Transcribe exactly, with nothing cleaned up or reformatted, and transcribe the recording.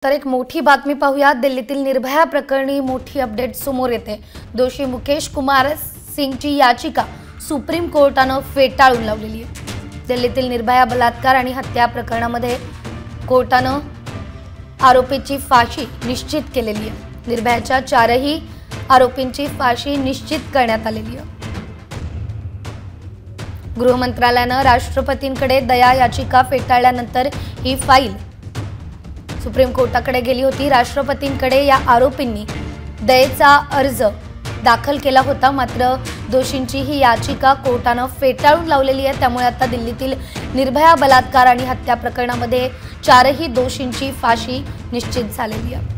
तर एक मोठी बातमी पाहूया। दिल्लीतील निर्भया प्रकरणी मोठी अपडेट समोर येते। दोषी मुकेश कुमार सिंगची याचिका सुप्रीम कोर्टाने फेटाळून लावलेली आहे। दिल्लीतील निर्भया बलात्कार आणि हत्या प्रकरणामध्ये कोर्टाने आरोपीची फाशी निश्चित केलेली आहे। निर्भयाच्या चारही आरोपींची फाशी निश्चित करण्यात आलेली आहे। गृह मंत्रालयाने राष्ट्रपतींकडे दया याचिका फेटाळल्यानंतर ही फाईल सुप्रीम कोर्टाकडे गेली होती। राष्ट्रपतींकडे या आरोपींनी दयेचा अर्ज दाखल केला होता, मात्र दोषींची ही याचिका कोर्टाने फेटाळून लावलेली आहे। त्यामुळे आता दिल्लीतील निर्भया बलात्कार आणि हत्या प्रकरणामध्ये चारही दोषींची फाशी निश्चित झालेली आहे।